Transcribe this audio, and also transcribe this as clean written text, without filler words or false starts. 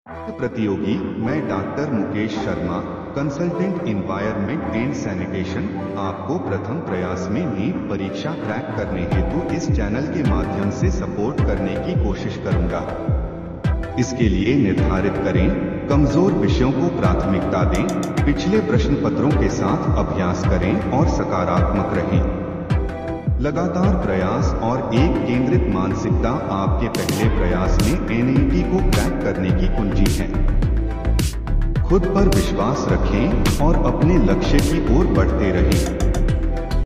प्रतियोगी, मैं doctor Mukesh Sharma, consultant environment and sanitation, आपको प्रथम प्रयास में नीट परीक्षा क्रैक करने हेतु इस चैनल के माध्यम से सपोर्ट करने की कोशिश करूंगा। इसके लिए निर्धारित करें, कमजोर विषयों को प्राथमिकता दें, पिछले प्रश्न पत्रों के साथ अभ्यास करें और सकारात्मक रहें। लगातार प्रयास और एक केंद्रित मानसिकता आपके पहले प्रयास में एनईटी को क्रैक करने की कुंजी है। खुद पर विश्वास रखें और अपने लक्ष्य की ओर बढ़ते रहें।